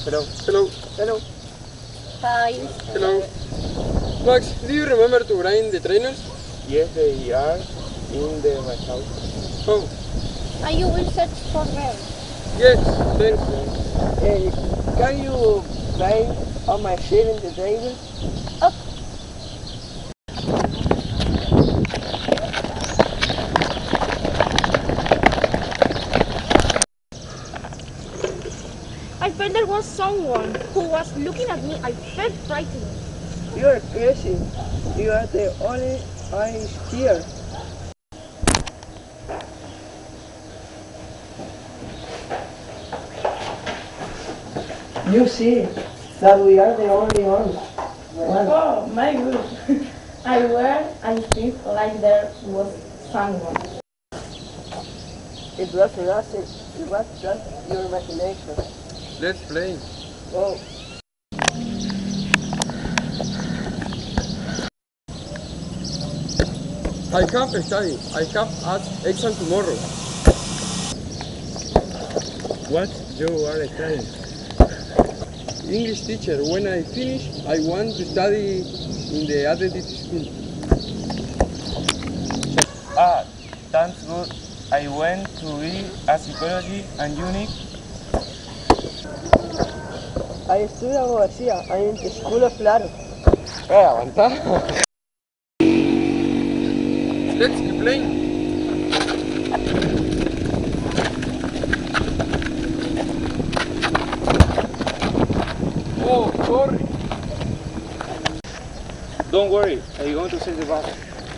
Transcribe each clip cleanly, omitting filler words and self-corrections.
Hello. Hello. Hello. Hi. Hello. Max, do you remember to grind the trainers? Yes, they are in my house. Oh, And you will search for them. yes, thanks. Can you play on my shit in the table? I felt there was someone who was looking at me. I felt frightened. You are crazy. You are the only eyes here. You see that we are the only ones. Oh my goodness. I feel like there was someone. It wasn't us, it was just your imagination. Let's play. Oh, I have study. I have exam tomorrow. What you are studying? English teacher, when I finish, I want to study in the Adventist school. Ah, that's good. I went to read a psychology and unique. I study abogacía. I'm in the school of law. Aguanta. Let's keep playing. Oh, sorry. Don't worry, I'm going to set the bar.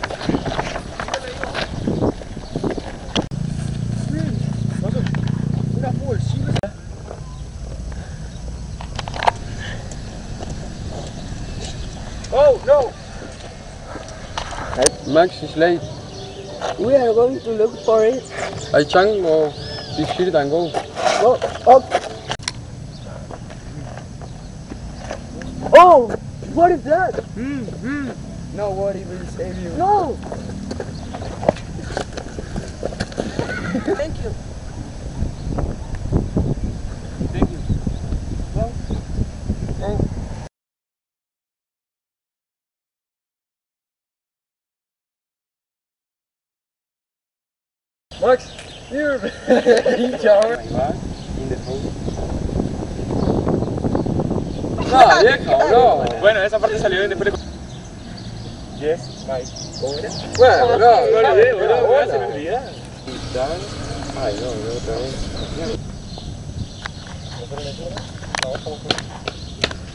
Oh, no. Max is late. We are going to look for it. I can go this shirt and go. Oh, oh. Oh, what is that? Nobody will save you. No. Thank you. Thank you. Oh. Max, you're in charge. In the phone. No, viejo, no. Bueno, esa parte salió bien después de... Yes, Mike. ¿Cómo era? Bueno, no, Me olvidé, boludo, bueno. se me olvidó. Ay, no, otra vez.